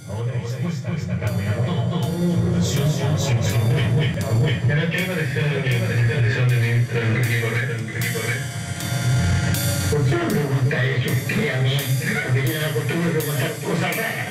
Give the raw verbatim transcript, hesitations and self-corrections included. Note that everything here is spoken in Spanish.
Ahora expuesta esta tarde a todo. Nación sin sorprende. Pero ¿qué pareció la decisión de mí tras el equipo red? ¿Por qué me pregunta eso? Que a mí, porque yo no acostumbro a preguntar cosas raras.